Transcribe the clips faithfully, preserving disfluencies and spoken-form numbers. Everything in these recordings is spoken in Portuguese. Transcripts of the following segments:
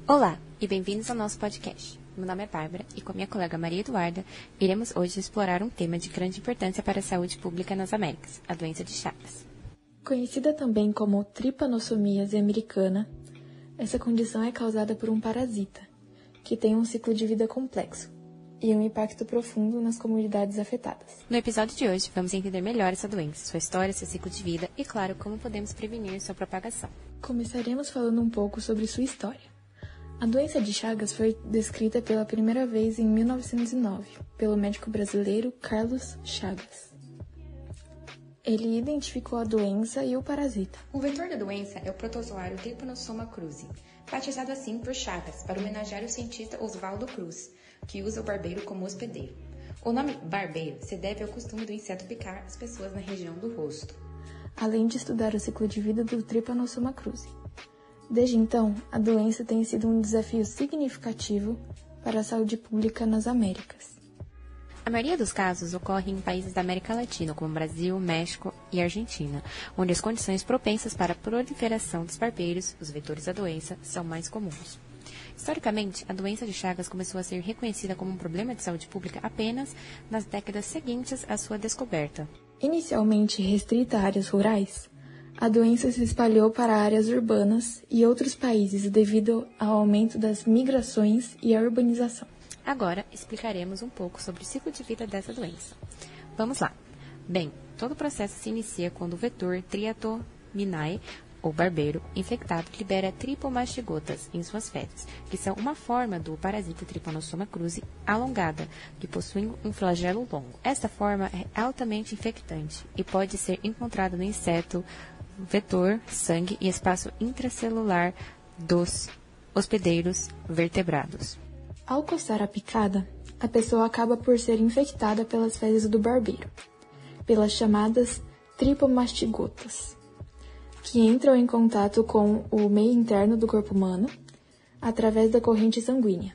Olá e bem-vindos ao nosso podcast. Meu nome é Bárbara e com minha colega Maria Eduarda iremos hoje explorar um tema de grande importância para a saúde pública nas Américas, a doença de Chagas. Conhecida também como tripanossomíase americana, essa condição é causada por um parasita, que tem um ciclo de vida complexo e um impacto profundo nas comunidades afetadas. No episódio de hoje, vamos entender melhor essa doença, sua história, seu ciclo de vida e, claro, como podemos prevenir sua propagação. Começaremos falando um pouco sobre sua história. A doença de Chagas foi descrita pela primeira vez em mil novecentos e nove, pelo médico brasileiro Carlos Chagas. Ele identificou a doença e o parasita. O vetor da doença é o protozoário Trypanosoma cruzi, batizado assim por Chagas, para homenagear o cientista Oswaldo Cruz, que usa o barbeiro como hospedeiro. O nome barbeiro se deve ao costume do inseto picar as pessoas na região do rosto. Além de estudar o ciclo de vida do Trypanosoma cruzi. Desde então, a doença tem sido um desafio significativo para a saúde pública nas Américas. A maioria dos casos ocorre em países da América Latina, como Brasil, México e Argentina, onde as condições propensas para a proliferação dos barbeiros, os vetores da doença, são mais comuns. Historicamente, a doença de Chagas começou a ser reconhecida como um problema de saúde pública apenas nas décadas seguintes à sua descoberta. Inicialmente restrita a áreas rurais, a doença se espalhou para áreas urbanas e outros países devido ao aumento das migrações e à urbanização. Agora, explicaremos um pouco sobre o ciclo de vida dessa doença. Vamos lá. Bem, todo o processo se inicia quando o vetor Triatomynae, ou barbeiro, infectado, libera tripomastigotas em suas fezes, que são uma forma do parasita Trypanosoma cruzi alongada, que possui um flagelo longo. Esta forma é altamente infectante e pode ser encontrada no inseto, vetor, sangue e espaço intracelular dos hospedeiros vertebrados. Ao coçar a picada, a pessoa acaba por ser infectada pelas fezes do barbeiro, pelas chamadas tripomastigotas, que entram em contato com o meio interno do corpo humano através da corrente sanguínea.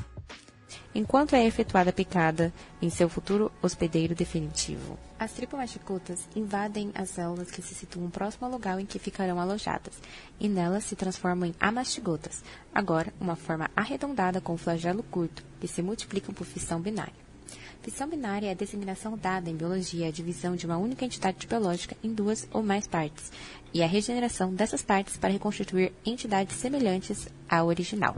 Enquanto é efetuada a picada em seu futuro hospedeiro definitivo, as tripomastigotas invadem as células que se situam próximo ao lugar em que ficarão alojadas, e nelas se transformam em amastigotas, agora uma forma arredondada com flagelo curto, que se multiplicam por fissão binária. Fissão binária é a designação dada em biologia à divisão de uma única entidade biológica em duas ou mais partes, e a regeneração dessas partes para reconstituir entidades semelhantes à original.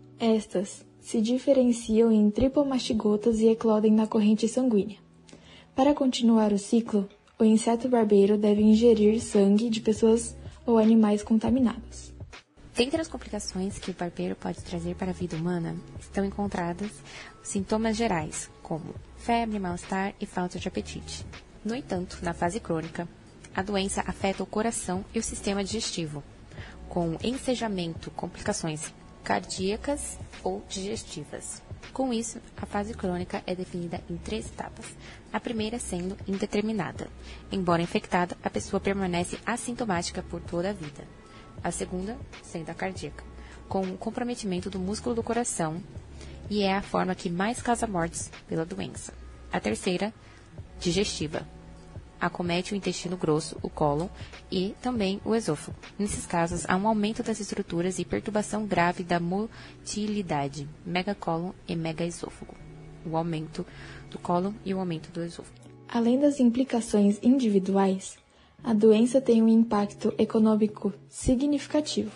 Estas se diferenciam em tripomastigotas e eclodem na corrente sanguínea. Para continuar o ciclo, o inseto barbeiro deve ingerir sangue de pessoas ou animais contaminados. Dentre as complicações que o barbeiro pode trazer para a vida humana, estão encontradas sintomas gerais, como febre, mal-estar e falta de apetite. No entanto, na fase crônica, a doença afeta o coração e o sistema digestivo, com ensejamento, complicações cardíacas ou digestivas. Com isso, a fase crônica é definida em três etapas, a primeira sendo indeterminada. Embora infectada, a pessoa permanece assintomática por toda a vida. A segunda, sendo a cardíaca, com o comprometimento do músculo do coração, e é a forma que mais causa mortes pela doença. A terceira, digestiva, acomete o intestino grosso, o cólon e também o esôfago. Nesses casos, há um aumento das estruturas e perturbação grave da motilidade, megacólon e megaesôfago, o aumento do cólon e o aumento do esôfago. Além das implicações individuais, a doença tem um impacto econômico significativo.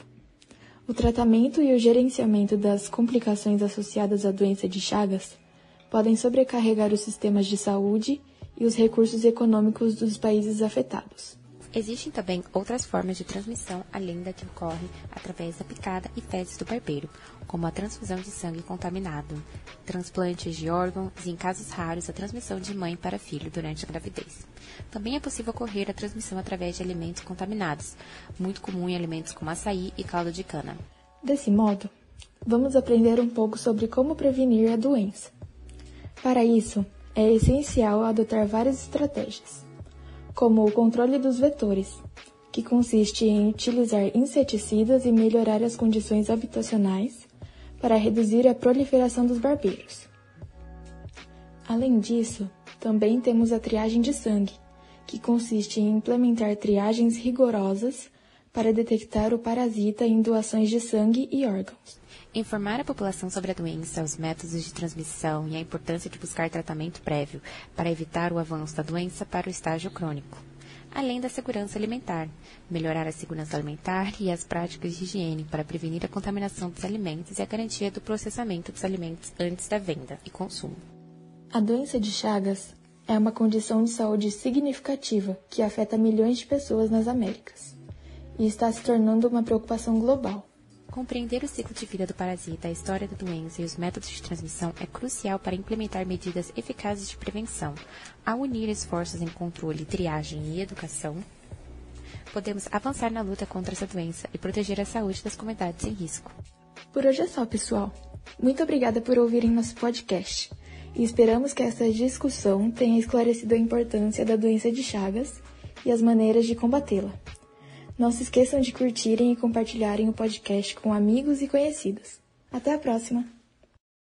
O tratamento e o gerenciamento das complicações associadas à doença de Chagas podem sobrecarregar os sistemas de saúde e os recursos econômicos dos países afetados. Existem também outras formas de transmissão além da que ocorre através da picada e fezes do barbeiro, como a transfusão de sangue contaminado, transplantes de órgãos e, em casos raros, a transmissão de mãe para filho durante a gravidez. Também é possível ocorrer a transmissão através de alimentos contaminados, muito comum em alimentos como açaí e caldo de cana. Desse modo, vamos aprender um pouco sobre como prevenir a doença. Para isso, é essencial adotar várias estratégias, como o controle dos vetores, que consiste em utilizar inseticidas e melhorar as condições habitacionais para reduzir a proliferação dos barbeiros. Além disso, também temos a triagem de sangue, que consiste em implementar triagens rigorosas para detectar o parasita em doações de sangue e órgãos. Informar a população sobre a doença, os métodos de transmissão e a importância de buscar tratamento prévio para evitar o avanço da doença para o estágio crônico. Além da segurança alimentar, melhorar a segurança alimentar e as práticas de higiene para prevenir a contaminação dos alimentos e a garantia do processamento dos alimentos antes da venda e consumo. A doença de Chagas é uma condição de saúde significativa que afeta milhões de pessoas nas Américas e está se tornando uma preocupação global. Compreender o ciclo de vida do parasita, a história da doença e os métodos de transmissão é crucial para implementar medidas eficazes de prevenção. Ao unir esforços em controle, triagem e educação, podemos avançar na luta contra essa doença e proteger a saúde das comunidades em risco. Por hoje é só, pessoal. Muito obrigada por ouvirem nosso podcast e esperamos que essa discussão tenha esclarecido a importância da doença de Chagas e as maneiras de combatê-la. Não se esqueçam de curtirem e compartilharem o podcast com amigos e conhecidos. Até a próxima!